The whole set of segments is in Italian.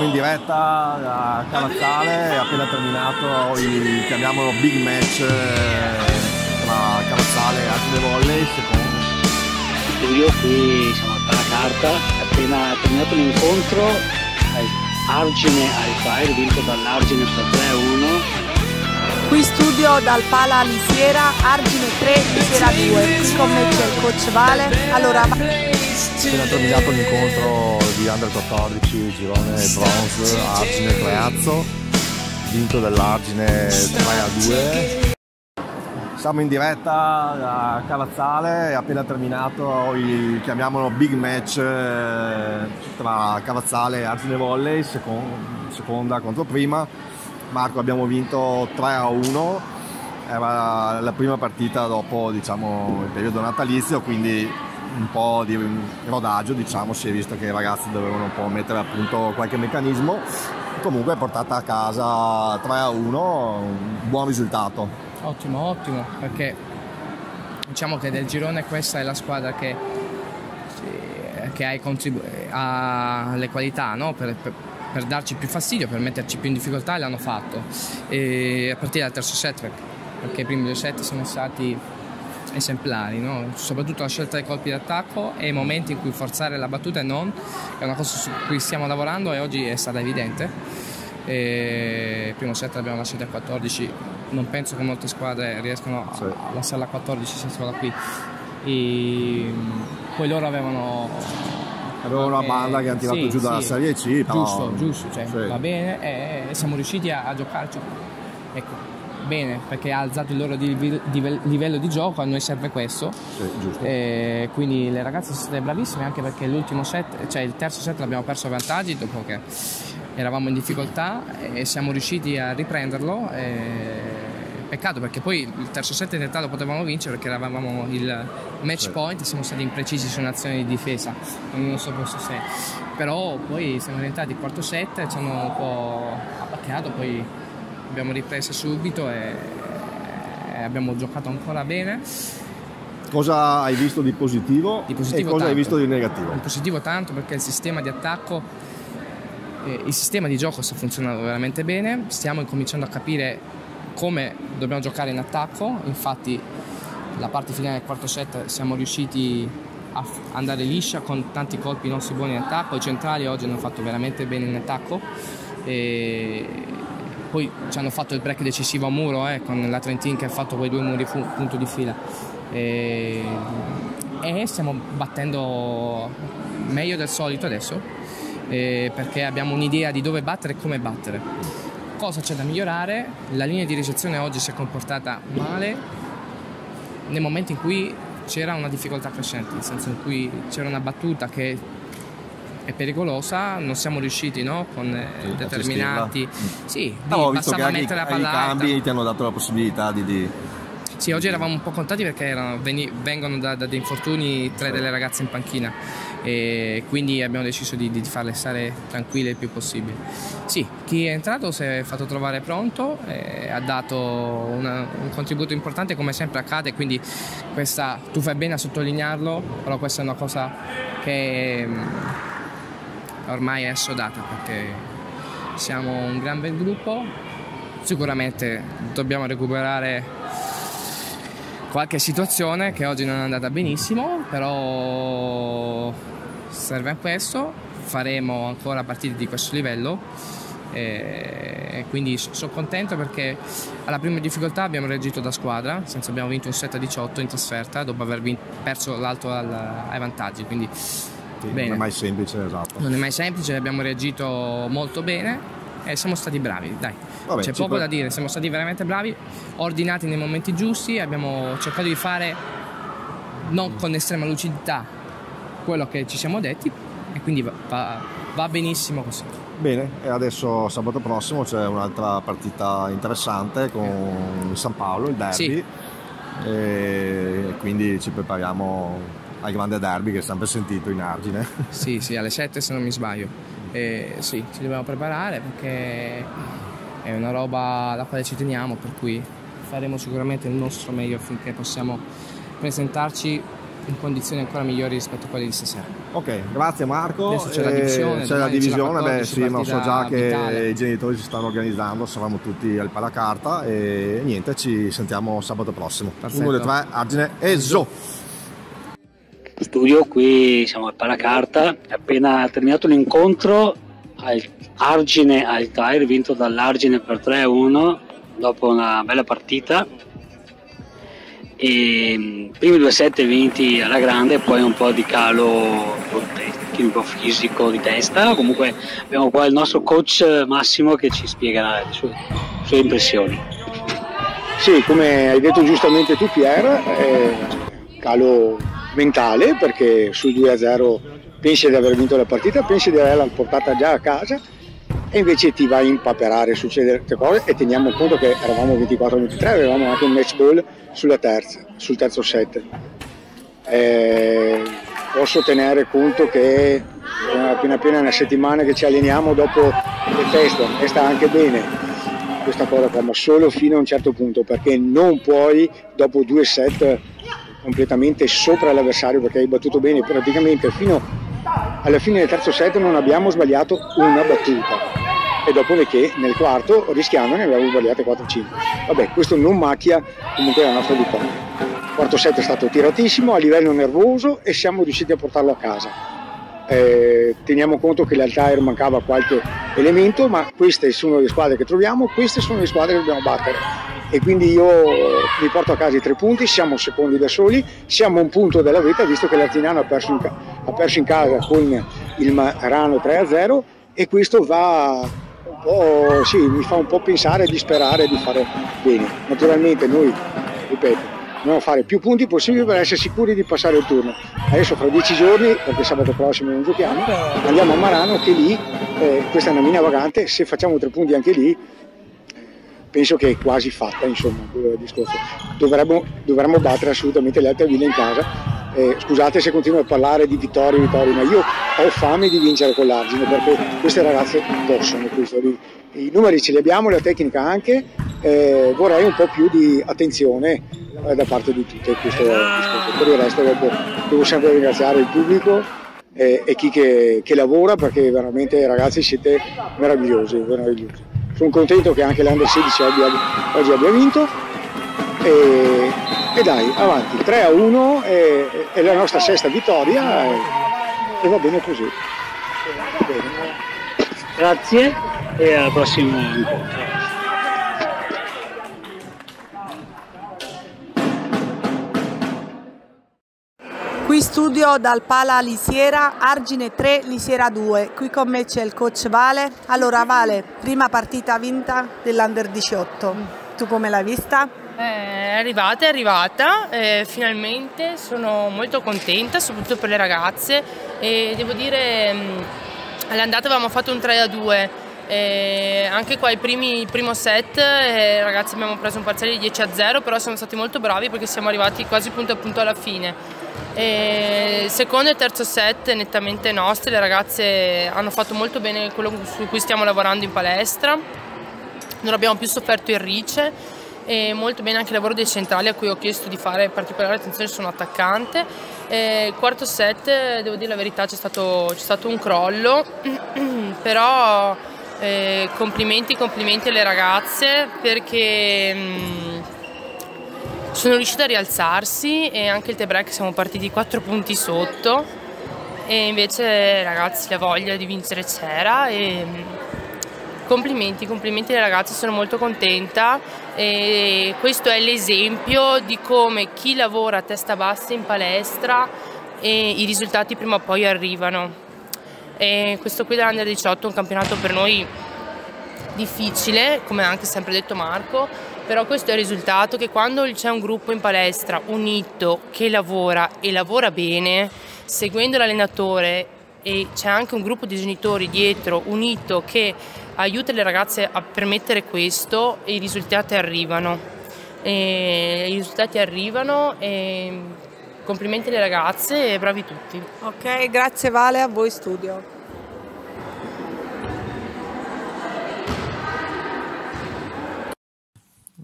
Siamo in diretta a Cavazzale, è appena terminato il, chiamiamolo, big match tra Cavazzale e Argine Volley. Studio, qui siamo al Palacarta, è appena terminato l'incontro, Argine High Fire, vinto dall'Argine per 3-1. Qui studio dal Pala Lisiera, Argine 3, Lisiera 2, qui con me c'è il coach Vale. Allora, appena terminato l'incontro di Under 14, girone bronze, Argine Creazzo, vinto dall'Argine 3-2. Siamo in diretta a Cavazzale, è appena terminato il, chiamiamolo, big match tra Cavazzale e Argine Volley, seconda contro prima. Marco, abbiamo vinto 3-1, era la prima partita dopo, diciamo, il periodo natalizio, quindi un po' di rodaggio, diciamo, si è visto che i ragazzi dovevano un po' mettere a punto qualche meccanismo. Comunque è portata a casa 3-1, un buon risultato. Ottimo, perché diciamo che del girone questa è la squadra che ha le qualità, no? per darci più fastidio, per metterci più in difficoltà, e l'hanno fatto. E a partire dal terzo set, perché i primi due set sono stati esemplari, no? Soprattutto la scelta dei colpi d'attacco e i momenti in cui forzare la battuta e non, è una cosa su cui stiamo lavorando e oggi è stata evidente. Il primo set l'abbiamo lasciato a 14, non penso che molte squadre riescano a lasciarla a 14 se sono qui. Poi loro avevano una banda che hanno tirato giù dalla Serie C, però giusto, cioè, va bene, e siamo riusciti a giocarci, ecco, bene, perché ha alzato il loro livello di gioco. A noi serve questo, giusto. Quindi le ragazze sono state bravissime, anche perché l'ultimo set, cioè il terzo set, l'abbiamo perso a vantaggi dopo che eravamo in difficoltà, e siamo riusciti a riprenderlo. Peccato, perché poi il terzo set in realtà lo potevamo vincere, perché eravamo il match point e siamo stati imprecisi su un'azione di difesa, non so posto se, però poi siamo diventati il quarto set, ci hanno un po' abbaccato, poi abbiamo ripreso subito e abbiamo giocato ancora bene. Cosa hai visto di positivo, e cosa tanto. Hai visto di negativo? In positivo tanto, perché il sistema di attacco, il sistema di gioco sta funzionando veramente bene, stiamo incominciando a capire come dobbiamo giocare in attacco. Infatti la parte finale del quarto set siamo riusciti a andare liscia con tanti colpi nostri buoni in attacco. I centrali oggi hanno fatto veramente bene in attacco, e poi ci hanno fatto il break decisivo a muro, con la Trentin che ha fatto quei due muri punto di fila, e stiamo battendo meglio del solito adesso, perché abbiamo un'idea di dove battere e come battere. Cosa c'è da migliorare? La linea di ricezione oggi si è comportata male nel momento in cui c'era una difficoltà crescente, nel senso in cui c'era una battuta che è pericolosa, non siamo riusciti, no? Con determinati bastava mettere la palla alta. I cambi ti hanno dato la possibilità di... Sì, oggi eravamo un po' contenti perché vengono da dei infortuni tre delle ragazze in panchina, e quindi abbiamo deciso di farle stare tranquille il più possibile. Sì, chi è entrato si è fatto trovare pronto, ha dato un contributo importante, come sempre accade, quindi questa, tu fai bene a sottolinearlo, però questa è una cosa che ormai è assodata, perché siamo un gran bel gruppo. Sicuramente dobbiamo recuperare qualche situazione che oggi non è andata benissimo, però serve a questo. Faremo ancora partite di questo livello, e quindi sono contento perché alla prima difficoltà abbiamo reagito da squadra, nel senso abbiamo vinto un set a 18 in trasferta dopo aver perso l'altro ai vantaggi, quindi bene. Non è mai semplice, esatto. Non è mai semplice, abbiamo reagito molto bene e siamo stati bravi, dai. Vabbè, c'è poco da dire, siamo stati veramente bravi, ordinati nei momenti giusti, abbiamo cercato di fare non con estrema lucidità quello che ci siamo detti, e quindi va benissimo così. Bene, e adesso sabato prossimo c'è un'altra partita interessante con San Paolo, il derby, sì. E quindi ci prepariamo al grande derby che è sempre sentito in Argine. Sì, alle 7 se non mi sbaglio. Sì, ci dobbiamo preparare perché è una roba alla quale ci teniamo, per cui faremo sicuramente il nostro meglio affinché possiamo presentarci in condizioni ancora migliori rispetto a quelle di stasera. Ok, grazie Marco. Adesso c'è la divisione. C'è la divisione, beh 14, sì, ma so già che vitale. i genitori si stanno organizzando, saranno tutti al Palacarta e niente, ci sentiamo sabato prossimo. Perfetto. 1, 2, 3, Argine e Zo! Studio, qui siamo al Palacarta, è appena terminato l'incontro al Argine Altair, vinto dall'Argine per 3-1 dopo una bella partita. E primi 2 set vinti alla grande, poi un po' di calo tecnico, fisico, di testa. Comunque abbiamo qua il nostro coach Massimo che ci spiegherà le sue impressioni. Sì, come hai detto giustamente tu Pier, calo mentale, perché sul 2-0 pensi di aver vinto la partita, pensi di averla portata già a casa e invece ti va a impaperare, succede certe cose, e teniamo conto che eravamo 24-23, avevamo anche un match ball sul terzo set. Posso tenere conto che appena una settimana che ci alleniamo dopo le feste, e sta anche bene questa cosa qua, ma solo fino a un certo punto, perché non puoi dopo 2 set completamente sopra l'avversario, perché hai battuto bene praticamente fino alla fine del terzo set, non abbiamo sbagliato una battuta, e dopodiché nel quarto rischiando ne abbiamo sbagliate 4-5. Vabbè, questo non macchia comunque la nostra vittoria. Il quarto set è stato tiratissimo a livello nervoso e siamo riusciti a portarlo a casa. Teniamo conto che l'Altair mancava qualche elemento, ma queste sono le squadre che troviamo, queste sono le squadre che dobbiamo battere, e quindi io mi porto a casa i 3 punti, siamo secondi da soli, siamo a un punto della vetta, visto che l'Artignano ha perso in casa con il Marano 3-0, e questo va un po', sì, mi fa un po' pensare di sperare di fare bene. Naturalmente noi, ripeto, dobbiamo fare più punti possibili per essere sicuri di passare il turno. Adesso fra 10 giorni, perché sabato prossimo non giochiamo, andiamo a Marano, che lì, questa è una mina vagante, se facciamo 3 punti anche lì, penso che è quasi fatta, insomma, il discorso. Dovremmo battere assolutamente le altre ville in casa. Scusate se continuo a parlare di vittorie, ma io ho fame di vincere con l'Argine, perché queste ragazze possono questo. I numeri ce li abbiamo, la tecnica anche, vorrei un po' più di attenzione da parte di tutte questo discorso. Per il resto devo sempre ringraziare il pubblico e chi che lavora, perché veramente ragazzi siete meravigliosi. Sono contento che anche l'Under 16 oggi abbia vinto, e dai, avanti, 3-1 è la nostra 6ª vittoria, e va bene così. Va bene. Grazie e al prossimo incontro. Qui studio dal Pala Lisiera, Argine 3, Lisiera 2. Qui con me c'è il coach Vale. Allora Vale, prima partita vinta dell'Under 18. Tu come l'hai vista? È arrivata, finalmente sono molto contenta, soprattutto per le ragazze, e devo dire all'andata avevamo fatto un 3-2, anche qua il primo set ragazzi abbiamo preso un parziale di 10-0, però siamo stati molto bravi perché siamo arrivati quasi punto a punto alla fine. Secondo e terzo set nettamente nostri, le ragazze hanno fatto molto bene quello su cui stiamo lavorando in palestra, non abbiamo più sofferto il reach, e molto bene anche il lavoro dei centrali a cui ho chiesto di fare particolare attenzione, sono attaccante. Il quarto set, devo dire la verità, c'è stato un crollo, però complimenti alle ragazze, perché sono riuscite a rialzarsi, e anche il tie break siamo partiti 4 punti sotto, e invece ragazzi la voglia di vincere c'era, e complimenti alle ragazze, sono molto contenta, e questo è l'esempio di come chi lavora a testa bassa in palestra e i risultati prima o poi arrivano. E questo qui dell'Under 18 è un campionato per noi difficile, come ha anche sempre detto Marco, però questo è il risultato, che quando c'è un gruppo in palestra unito che lavora e lavora bene, seguendo l'allenatore, e c'è anche un gruppo di genitori dietro unito che aiuta le ragazze a permettere questo, e i risultati arrivano. E complimenti alle ragazze e bravi tutti. Ok, grazie Vale, a voi studio.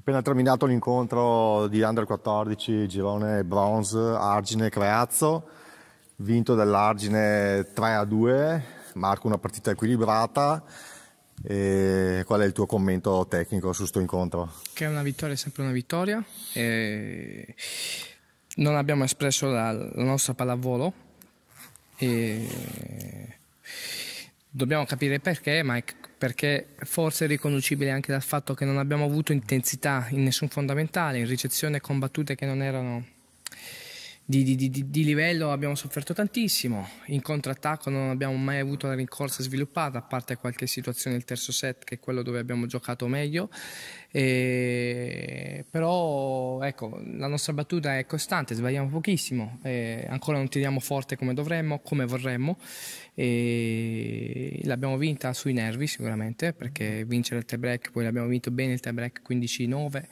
Appena terminato l'incontro di Under 14, girone bronze, Argine Creazzo, vinto dell'Argine 3-2, Marco, una partita equilibrata. E qual è il tuo commento tecnico su sto incontro? Che una vittoria è sempre una vittoria. Non abbiamo espresso la nostra pallavolo. Dobbiamo capire perché, ma perché forse è riconducibile anche dal fatto che non abbiamo avuto intensità in nessun fondamentale, in ricezione con battute che non erano di livello. Abbiamo sofferto tantissimo, in contrattacco non abbiamo mai avuto la rincorsa sviluppata, a parte qualche situazione nel terzo set che è quello dove abbiamo giocato meglio, però ecco, la nostra battuta è costante, sbagliamo pochissimo, ancora non tiriamo forte come dovremmo, come vorremmo, e l'abbiamo vinta sui nervi sicuramente, perché vincere il tie break, poi l'abbiamo vinto bene il tie break 15-9,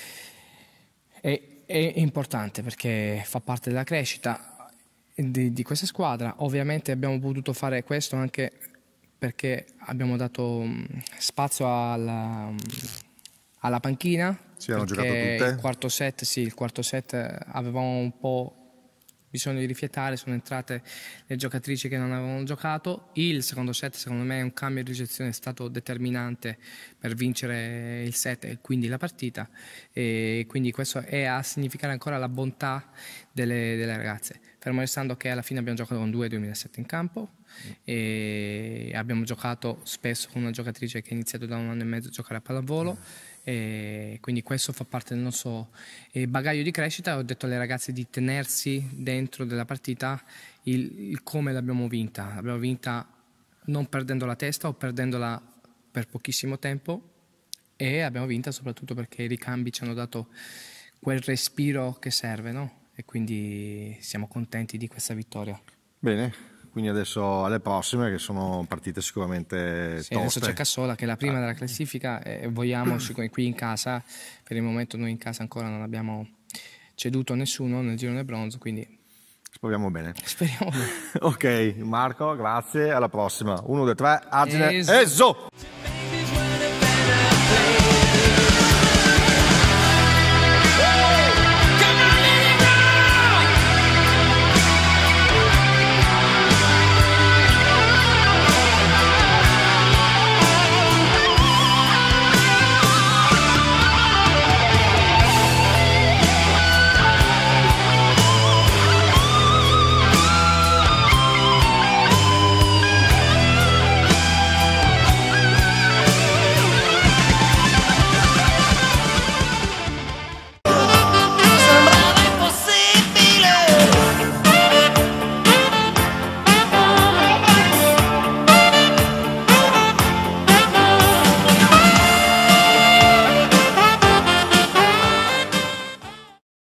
è importante perché fa parte della crescita di questa squadra. Ovviamente abbiamo potuto fare questo anche perché abbiamo dato spazio alla panchina. Sì, hanno giocato tutte. Il quarto set avevamo un po' bisogno di rifiatare, sono entrate le giocatrici che non avevano giocato. Il secondo set, secondo me, un cambio di ricezione è stato determinante per vincere il set e quindi la partita, e quindi questo è a significare ancora la bontà delle ragazze, fermo restando che alla fine abbiamo giocato con 2007 in campo e abbiamo giocato spesso con una giocatrice che ha iniziato da 1 anno e mezzo a giocare a pallavolo. E quindi questo fa parte del nostro bagaglio di crescita. Ho detto alle ragazze di tenersi dentro della partita il come l'abbiamo vinta. L'abbiamo vinta non perdendo la testa o perdendola per pochissimo tempo, e abbiamo vinta soprattutto perché i ricambi ci hanno dato quel respiro che serve, no? E quindi siamo contenti di questa vittoria. Bene. Quindi adesso alle prossime, che sono partite sicuramente toste. Adesso c'è Cassola che è la prima della classifica e vogliamo qui in casa. Per il momento noi in casa ancora non abbiamo ceduto a nessuno nel girone bronzo, quindi speriamo bene. Speriamo bene. Ok, Marco, grazie, alla prossima. 1, 2, 3, Argine, Esso!